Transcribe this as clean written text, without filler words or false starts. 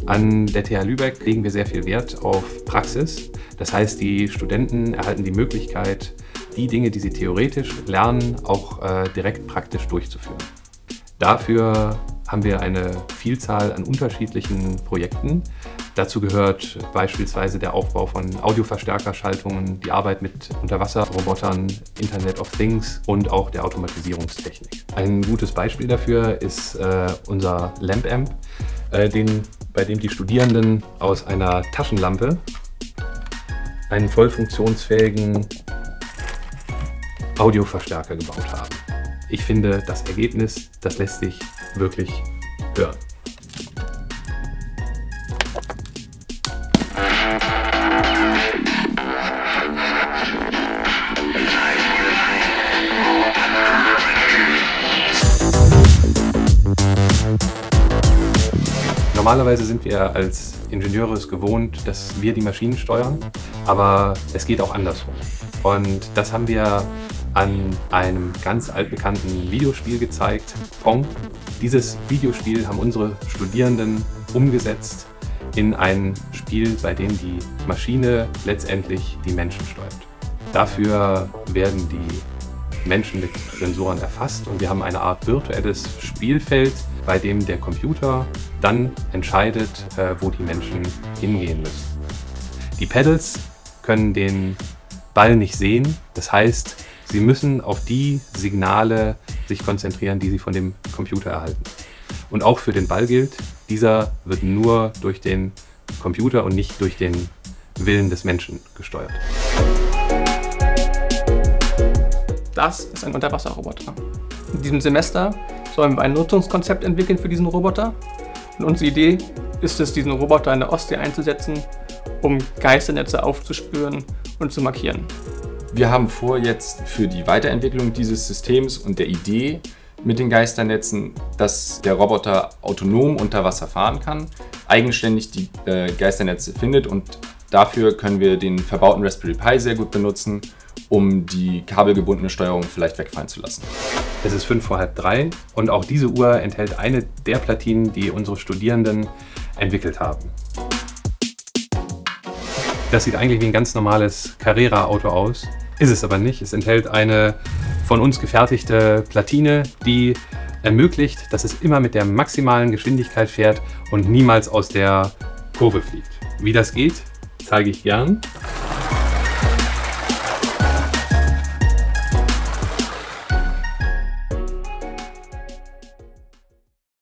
An der TH Lübeck legen wir sehr viel Wert auf Praxis. Das heißt, die Studenten erhalten die Möglichkeit, die Dinge, die sie theoretisch lernen, auch direkt praktisch durchzuführen. Dafür haben wir eine Vielzahl an unterschiedlichen Projekten. Dazu gehört beispielsweise der Aufbau von Audioverstärkerschaltungen, die Arbeit mit Unterwasserrobotern, Internet of Things und auch der Automatisierungstechnik. Ein gutes Beispiel dafür ist unser LampAmp, bei dem die Studierenden aus einer Taschenlampe einen voll funktionsfähigen Audioverstärker gebaut haben. Ich finde, das Ergebnis, das lässt sich wirklich hören. Normalerweise sind wir als Ingenieure es gewohnt, dass wir die Maschinen steuern, aber es geht auch andersrum. Und das haben wir an einem ganz altbekannten Videospiel gezeigt, Pong. Dieses Videospiel haben unsere Studierenden umgesetzt in ein Spiel, bei dem die Maschine letztendlich die Menschen steuert. Dafür werden die Menschen mit Sensoren erfasst und wir haben eine Art virtuelles Spielfeld, bei dem der Computer dann entscheidet, wo die Menschen hingehen müssen. Die Pedals können den Ball nicht sehen, das heißt, sie müssen auf die Signale sich konzentrieren, die sie von dem Computer erhalten. Und auch für den Ball gilt, dieser wird nur durch den Computer und nicht durch den Willen des Menschen gesteuert. Das ist ein Unterwasserroboter. In diesem Semester sollen wir ein Nutzungskonzept entwickeln für diesen Roboter. Und unsere Idee ist es, diesen Roboter in der Ostsee einzusetzen, um Geisternetze aufzuspüren und zu markieren. Wir haben vor, jetzt für die Weiterentwicklung dieses Systems und der Idee mit den Geisternetzen, dass der Roboter autonom unter Wasser fahren kann, eigenständig die Geisternetze findet, und dafür können wir den verbauten Raspberry Pi sehr gut benutzen, um die kabelgebundene Steuerung vielleicht wegfallen zu lassen. Es ist 2:55 und auch diese Uhr enthält eine der Platinen, die unsere Studierenden entwickelt haben. Das sieht eigentlich wie ein ganz normales Carrera-Auto aus, ist es aber nicht. Es enthält eine von uns gefertigte Platine, die ermöglicht, dass es immer mit der maximalen Geschwindigkeit fährt und niemals aus der Kurve fliegt. Wie das geht, zeige ich gern.